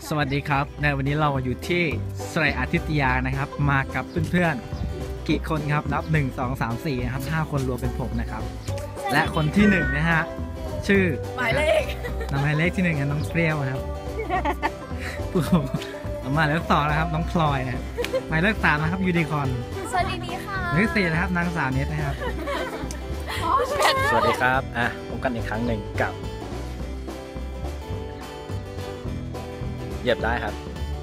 สวัสดีครับในวันนี้เราอยู่ที่สระอาทิตยานะครับมากับเพื่อนๆกี่คนครับนับ1 2 3 4นะครับ5คนรวมเป็นผมนะครับและคนที่1นะฮะชื่อหมายเลขที่1น้องเปรี้ยวครับหมายเลข2นะครับน้องพลอยนะหมายเลข3นะครับยูนิคอร์นสวัสดีค่ะหมายเลข4นะครับนางสาวเน็ตนะครับสวัสดีครับพบกันอีกครั้งหนึ่งกับเหยียบได้ครับ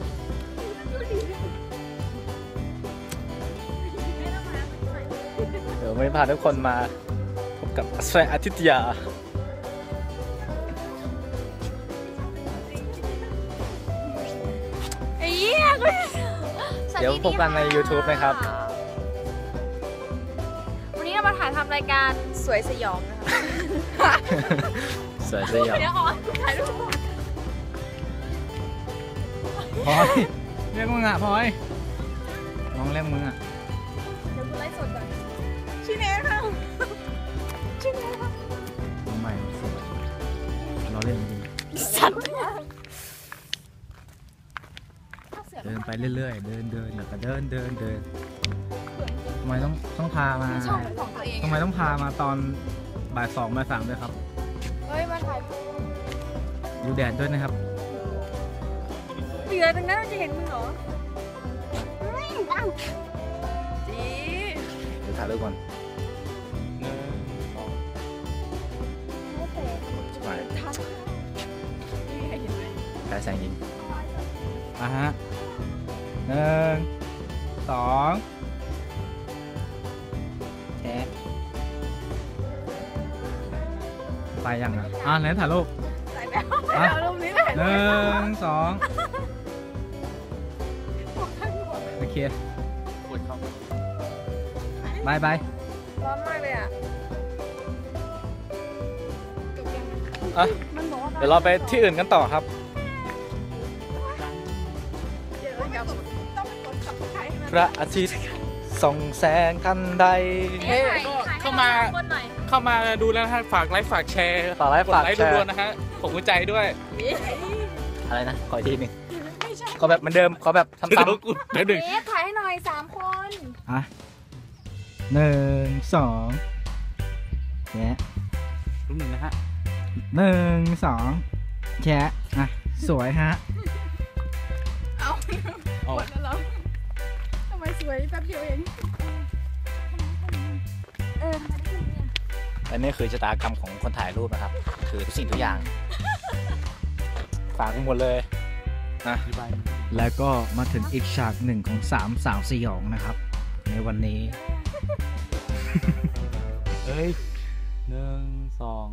เดี๋ยวไม่พาทุกคนมาพบกับสระอาทิตยาเดี๋ยวพบกันใน YouTube นะครับวันนี้เรามาถ่ายทำรายการสวยสยองนะคะสวยสยองเดี๋ยวถ่ายรูปพลอยเรียกมึงอ่ะพลอยน้องเรียกมึงอ่ะเดี๋ยวกูไลฟ์สดก่อนชื่อเนทค่ะชื่อเนทค่ะน้องใหม่สวยเราเล่นจริงสัตว์เดินไปเรื่อยๆเดินแล้วก็เดินทำไมต้องพามาทำไมต้องพามาตอนบ่าย 2 บ่าย 3ด้วยครับเฮ้ยมาถ่ายดูแดดด้วยนะครับเหลือตรงนั้นจะเห็นมึงเหรอจีเดี๋ยวถ่ายรูปก่อนไปแพ้แสงยิงฮะ1 2แชะไปยังไหนถ่ายรูปถ่ายแล้วรูปนี้เลย 1 2โอเคบายร้อนมากเลยอ่ะเดี๋ยวเราไปที่อื่นกันต่อครับพระอาทิตย์ส่องแสงทันใดเข้ามาดูแล้วนะฮะฝากไลค์ฝากแชร์ฝากไลค์ฝากแชร์ด้วยนะฮะผมหัวใจด้วยอะไรนะขออีกทีหนึ่งขอแบบเหมือนเดิมขอแบบซ้ำๆแล้วดึงถ่ายให้หน่อย3 คน 1 2แชะรูปหนึ่งนะฮะ 1 2แชะสวยฮะหมดแล้วเหรอทำไมสวยแป๊บเดียวเองอันนี้คือชะตากรรมของคนถ่ายรูปนะครับคือทุกสิ่งทุกอย่างฝากหมดเลยแล้วก็มาถึงอีกฉากหนึ่งของ3 สาวสยองนะครับในวันนี้เฮ้ย1 2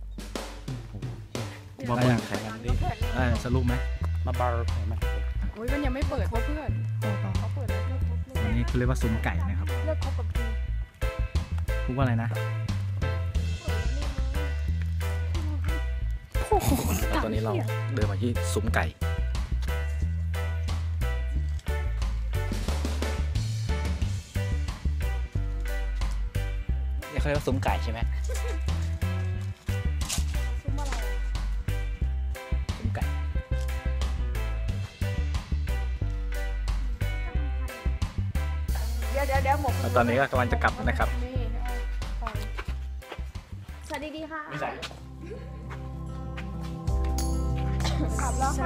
มาแข่งกันดิสรุปไหมมาบาร์ไหมโอ้ยมันยังไม่เปิดเพราะเพื่อนเขาเปิดแล้ววันนี้เขาเรียกว่าซุ้มไก่นะครับเลิกคบกับพี่พูดว่าอะไรนะตอนนี้เราเดินมาที่ซุ้มไก่นี่เขาเรียกว่าซุ้มไก่ใช่ไหมซุ้มอะไรซุ้มไก่เดี๋ยวหมกตอนนี้ก็กำลังจะกลับนะครับสวัสดีค่ะไม่ใส่ขับแล้วค่ะ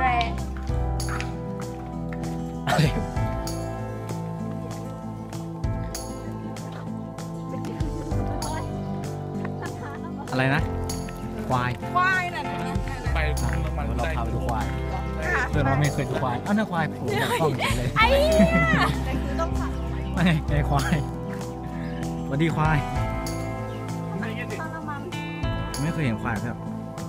อะไรนะควายน่ะไปเราพาไปดูควายเพื่อนเราไม่เคยดูควายน่าควายผมอยากต้องเฉยเลยไอ้คือต้องขับไม่ไอ้ควายสวัสดีควายไม่เคยเห็นควายครับ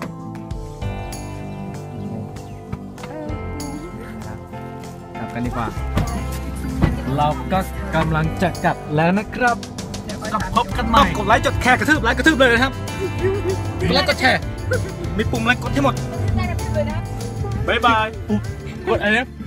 กลับกันดีกว่าเราก็กำลังจะกลับแล้วนะครับพบกันใหม่กดไลค์กดแชร์กระทืบเลยนะครับกดไลค์กดแชร์มีปุ่มไลค์กดให้หมดบ๊ายบายกดอะไรนะ